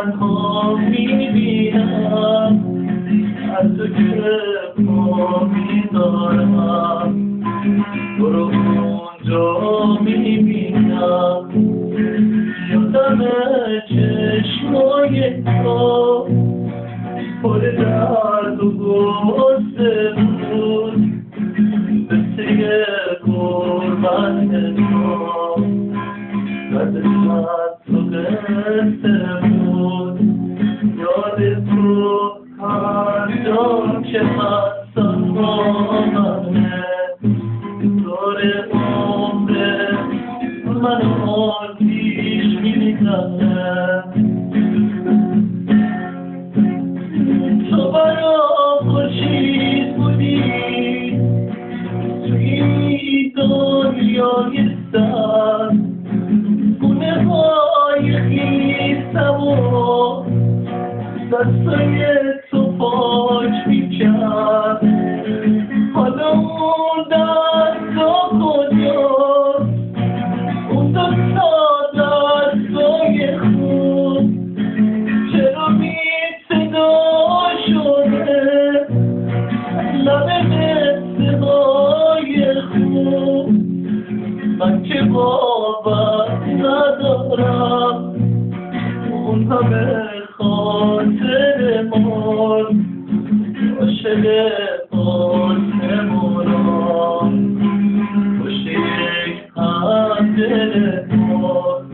تنها میبینم از تو که پا میدارم برو اونجا میبینم یادم چشمای تو پر درد و غصه بود قصه قربت تو قدر تو قصه بود یاد تو هر جا که هستم با منه دور عمر من آتیش میزنه تو برا خورشید بودی توی دنیای سر گونه های خیستم و دستای تو پاک میکرد حالا اون دستا کجاست اون دستا دستای خوب چرا بی صدا شده لبه صدای خوب من که باور ندارم اون همه خاطر من عاشق آسمونم پشت یک هم دل ما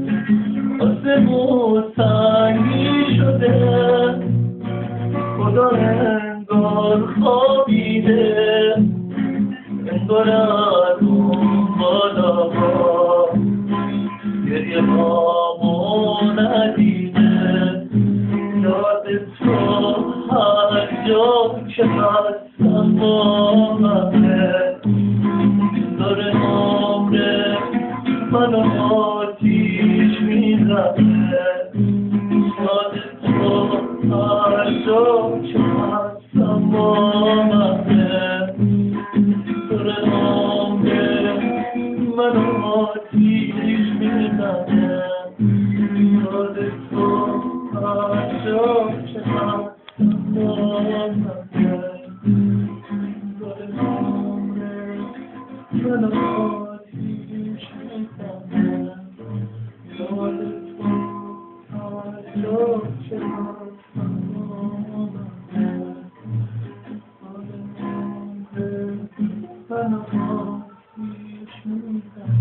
آسمون سنگی شده خدا انگار خوابیده انگار از اون بالا گریه هامو ندیده یاد تو هر جا که هستم با منه دور عمر منو آتیش میزنه یاد تو هر جا که هستم با منه دور عمر منو آتیش میزنه یاد تو هر جا که هستم با منه دور عمر منو آتیش میزنه یاد تو هر جا که هستم با منه دور عمر منو آتیش میزنه